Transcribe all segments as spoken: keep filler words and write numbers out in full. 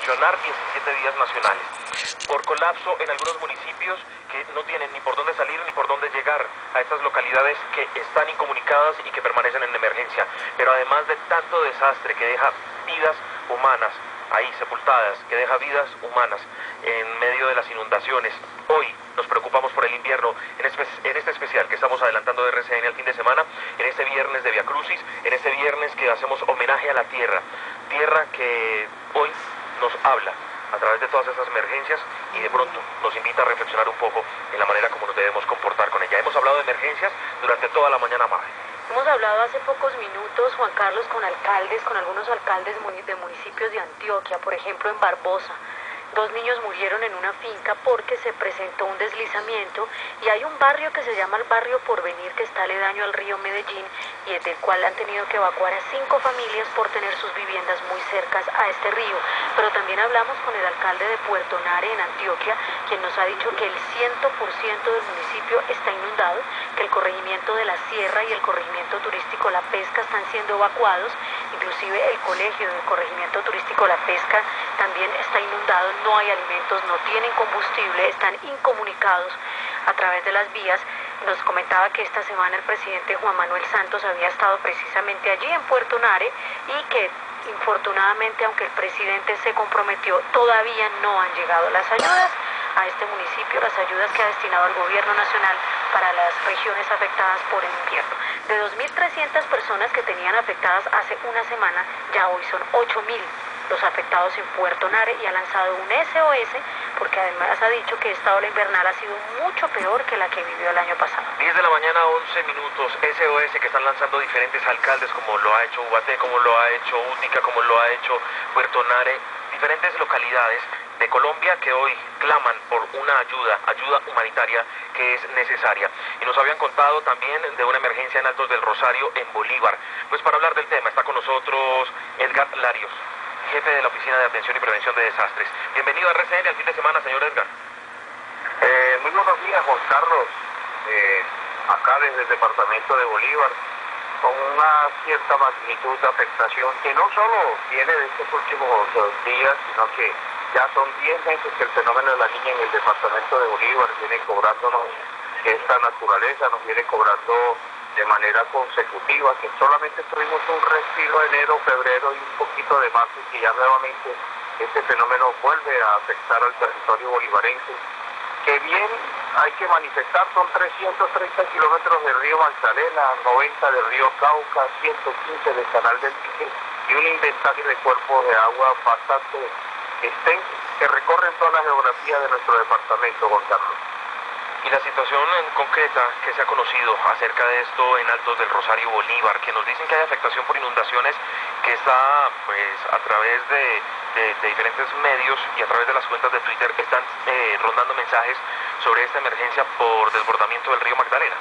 funcionar diecisiete días nacionales. Por colapso en algunos municipios que no tienen ni por dónde salir ni por dónde llegar a estas localidades que están incomunicadas y que permanecen en emergencia. Pero además de tanto desastre que deja vidas humanas ahí sepultadas, que deja vidas humanas en medio de las inundaciones, hoy nos preocupamos por el invierno, en, espe en este especial que estamos adelantando de R C N al fin de semana, en este viernes de Via Crucis, en este viernes que hacemos homenaje a la tierra, tierra que hoy nos habla a través de todas esas emergencias y de pronto nos invita a reflexionar un poco en la manera como nos debemos comportar con ella. Hemos hablado de emergencias durante toda la mañana, Maje. Hemos hablado hace pocos minutos, Juan Carlos, con alcaldes, con algunos alcaldes de municipios de Antioquia, por ejemplo en Barbosa. Dos niños murieron en una finca porque se presentó un deslizamiento y hay un barrio que se llama el barrio Porvenir que está aledaño al río Medellín y del cual han tenido que evacuar a cinco familias por tener sus viviendas muy cercas a este río. Pero también hablamos con el alcalde de Puerto Nare en Antioquia, quien nos ha dicho que el cien por ciento del municipio está inundado, que el corregimiento de la Sierra y el corregimiento turístico La Pesca están siendo evacuados, inclusive el colegio del corregimiento turístico La Pesca también está inundado. No hay alimentos, no tienen combustible, están incomunicados a través de las vías. Nos comentaba que esta semana el presidente Juan Manuel Santos había estado precisamente allí en Puerto Nare y que infortunadamente, aunque el presidente se comprometió, todavía no han llegado las ayudas a este municipio, las ayudas que ha destinado el gobierno nacional para las regiones afectadas por el invierno. De dos mil trescientas personas que tenían afectadas hace una semana, ya hoy son ocho mil los afectados en Puerto Nare y ha lanzado un S O S porque además ha dicho que esta ola invernal ha sido mucho peor que la que vivió el año pasado. diez de la mañana, once minutos, S O S que están lanzando diferentes alcaldes, como lo ha hecho Ubaté, como lo ha hecho Útica, como lo ha hecho Puerto Nare, diferentes localidades de Colombia que hoy claman por una ayuda, ayuda humanitaria que es necesaria. Y nos habían contado también de una emergencia en Altos del Rosario, en Bolívar. Pues para hablar del tema está con nosotros Edgar Larios, jefe de la Oficina de Atención y Prevención de Desastres. Bienvenido a R C N al fin de semana, señor Edgar. Eh, muy buenos días, Juan Carlos. Eh, acá desde el departamento de Bolívar, con una cierta magnitud de afectación que no solo viene de estos últimos días, sino que ya son diez meses que el fenómeno de la niña en el departamento de Bolívar viene cobrándonos esta naturaleza, nos viene cobrando de manera consecutiva, que solamente tuvimos un respiro enero, febrero y un poquito de marzo, y que ya nuevamente este fenómeno vuelve a afectar al territorio bolivarense, que bien hay que manifestar, son trescientos treinta kilómetros del río Magdalena, noventa del río Cauca, ciento quince del canal del Dique, y un inventario de cuerpos de agua bastante extenso, que recorren toda la geografía de nuestro departamento, Juan Carlos. Y la situación en concreta que se ha conocido acerca de esto en Altos del Rosario, Bolívar, que nos dicen que hay afectación por inundaciones, que está pues a través de, de, de diferentes medios y a través de las cuentas de Twitter están eh, rondando mensajes sobre esta emergencia por desbordamiento del río Magdalena.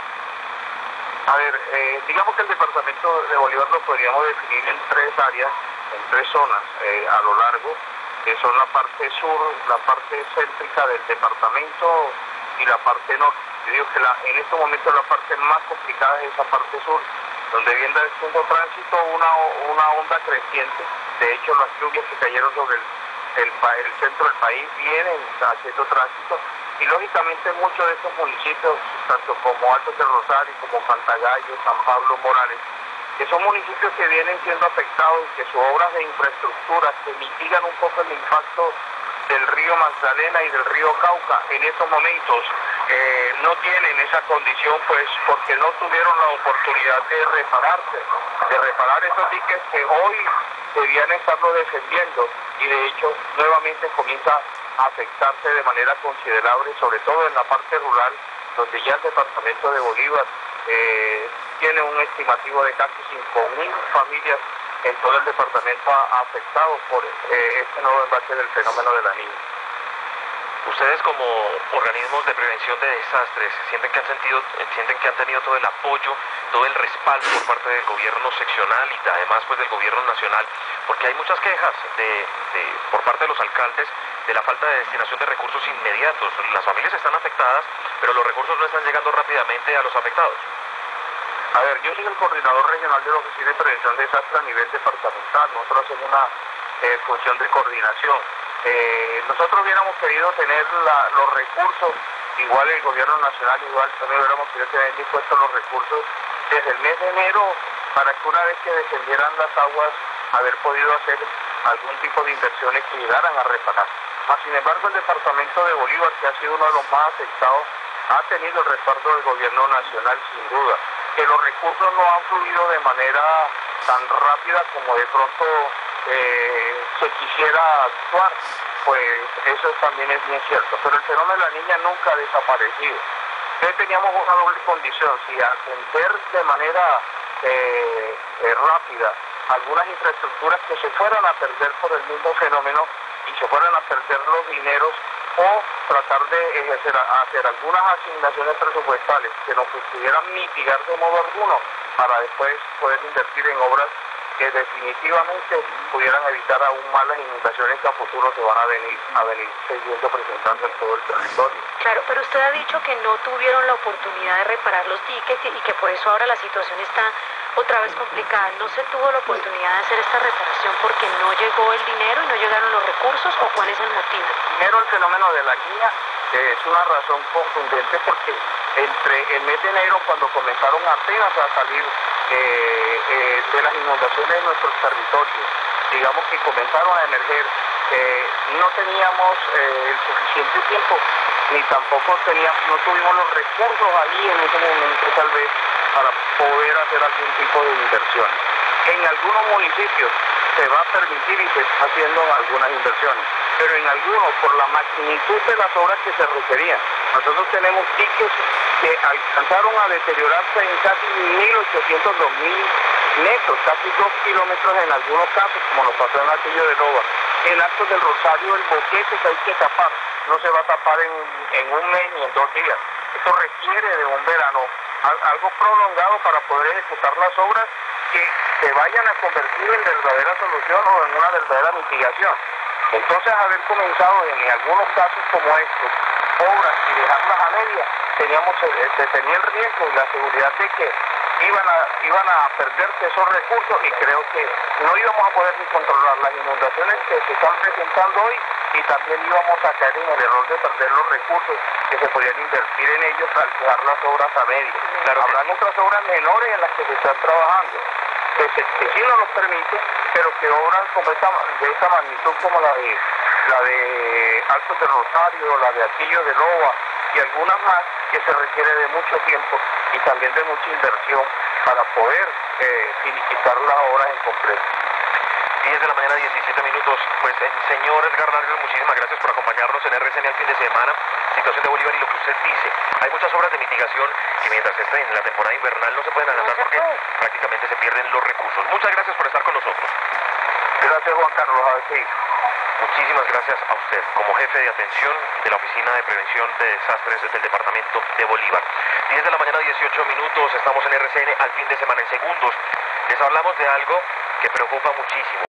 A ver, eh, digamos que el departamento de Bolívar lo podríamos definir en tres áreas, en tres zonas eh, a lo largo, que son la parte sur, la parte céntrica del departamento y la parte norte. Yo digo que la, en estos momentos la parte más complicada es esa parte sur, donde viene haciendo tránsito una, una onda creciente. De hecho, las lluvias que cayeron sobre el, el, el centro del país vienen haciendo tránsito, y lógicamente muchos de estos municipios, tanto como Altos del Rosario, como Cantagallo, San Pablo, Morales, que son municipios que vienen siendo afectados y que sus obras de infraestructura que mitigan un poco el impacto del río Magdalena y del río Cauca en estos momentos eh, no tienen esa condición, pues porque no tuvieron la oportunidad de repararse, de reparar esos diques que hoy debían estarlo defendiendo, y de hecho nuevamente comienza a afectarse de manera considerable, sobre todo en la parte rural, donde ya el departamento de Bolívar eh, tiene un estimativo de casi cinco mil familias en todo el departamento afectado por eh, este nuevo embate del fenómeno de la niña. Ustedes como organismos de prevención de desastres sienten que han sentido, sienten que han tenido todo el apoyo, todo el respaldo por parte del gobierno seccional y además pues del gobierno nacional, porque hay muchas quejas de, de, por parte de los alcaldes de la falta de destinación de recursos inmediatos. Las familias están afectadas, pero los recursos no están llegando rápidamente a los afectados. A ver, yo soy el coordinador regional de la Oficina de Prevención de Desastres a nivel departamental. Nosotros hacemos una eh, función de coordinación. Eh, nosotros hubiéramos querido tener la, los recursos, igual el gobierno nacional, igual también hubiéramos querido tener dispuestos los recursos desde el mes de enero para que una vez que descendieran las aguas, haber podido hacer algún tipo de inversiones que llegaran a reparar. Mas, sin embargo, el departamento de Bolívar, que ha sido uno de los más afectados, ha tenido el respaldo del gobierno nacional sin duda. Que los recursos no han fluido de manera tan rápida como de pronto eh, se quisiera actuar, pues eso también es bien cierto. Pero el fenómeno de la niña nunca ha desaparecido. Entonces teníamos una doble condición, si atender de manera eh, eh, rápida algunas infraestructuras que se fueran a perder por el mismo fenómeno y se fueran a perder los dineros, o tratar de ejercer, hacer algunas asignaciones presupuestales que nos pudieran mitigar de modo alguno para después poder invertir en obras que definitivamente pudieran evitar aún más las inundaciones que a futuro se van a venir a venir siguiendo presentando en todo el territorio. Claro, pero usted ha dicho que no tuvieron la oportunidad de reparar los diques y que por eso ahora la situación está otra vez complicada. ¿No se tuvo la oportunidad de hacer esta reparación porque no llegó el dinero y no llegaron los recursos, o cuál es el motivo? Primero, el fenómeno de la niña eh, es una razón contundente, porque entre el mes de enero, cuando comenzaron apenas a salir eh, eh, de las inundaciones de nuestros territorios, digamos que comenzaron a emerger, eh, no teníamos eh, el suficiente tiempo, ni tampoco teníamos, no tuvimos los recursos ahí en ese momento tal vez para poder hacer algún tipo de inversión. En algunos municipios se va a permitir y se está haciendo algunas inversiones, pero en algunos, por la magnitud de las obras que se requerían, nosotros tenemos diques que alcanzaron a deteriorarse en casi mil ochocientos, dos mil metros, casi dos kilómetros en algunos casos, como nos pasó en Altillo de Loba. En Altos del Rosario, el boquete que hay que tapar no se va a tapar en, en un mes ni en dos días. Esto requiere de un verano, algo prolongado para poder ejecutar las obras que se vayan a convertir en verdadera solución o en una verdadera mitigación. Entonces, haber comenzado en algunos casos como estos, obras, y dejarlas a media, teníamos, se tenía el riesgo y la seguridad de que iban a, iban a perderse esos recursos, y creo que no íbamos a poder ni controlar las inundaciones que se están presentando hoy, y también íbamos a caer en el error de perder los recursos que se podían invertir en ellos al dejar las obras a medio. Claro, habrán otras obras menores en las que se están trabajando, que, se, que sí no nos permite, pero que obras como esta, de esta magnitud, como la de la de Altos de Rosario, la de Altillo de Loba y algunas más, que se requiere de mucho tiempo y también de mucha inversión para poder eh, finiquitar las obras en completo. diez de la mañana, diecisiete minutos. Pues, eh, señor Edgar Vargas, muchísimas gracias por acompañarnos en R C N al fin de semana. Situación de Bolívar y lo que usted dice. Hay muchas obras de mitigación que mientras estén en la temporada invernal no se pueden adelantar porque prácticamente se pierden los recursos. Muchas gracias por estar con nosotros. Gracias, Juan Carlos. A ver si... Muchísimas gracias a usted, como jefe de atención de la Oficina de Prevención de Desastres del Departamento de Bolívar. diez de la mañana, dieciocho minutos, estamos en R C N al fin de semana. En segundos les hablamos de algo que preocupa muchísimo.